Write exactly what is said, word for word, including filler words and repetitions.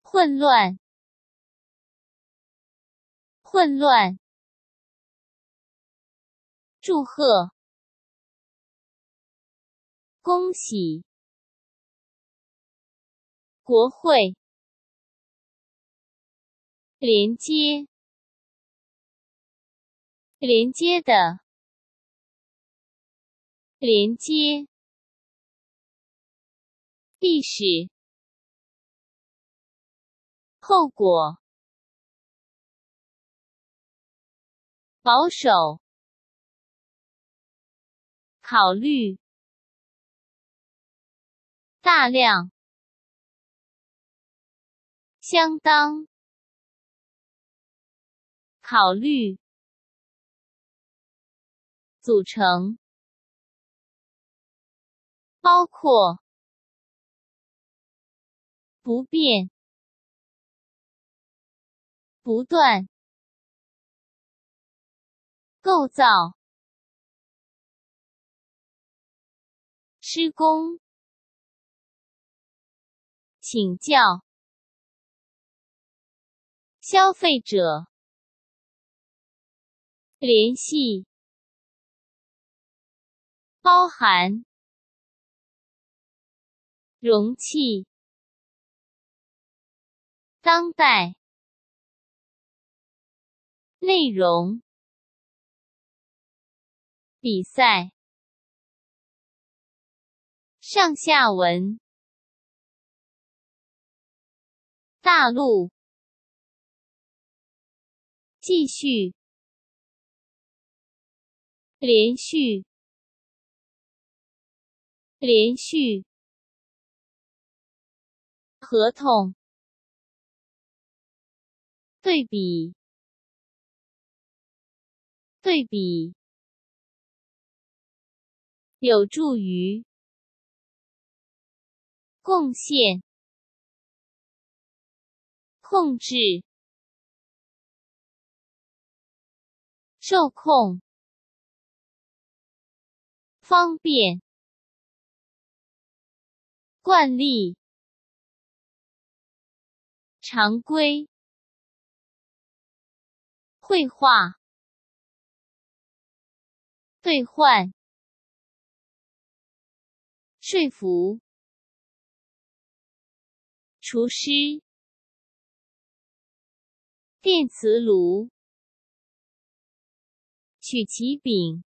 混乱，混乱。祝贺，恭喜。国会，连接，连接的，连接。历史，后果，保守，考虑，大量，相当，考虑，组成，包括，不变，不断，构造，施工，请教，消费者，联系，包含，容器，当代，内容，比赛，上下文，大陆，继续，连续，连续，合同，对比，对比，有助于，贡献，控制，受控，方便，惯例，常规，绘画，兑换，说服，厨师，电磁炉，曲奇饼，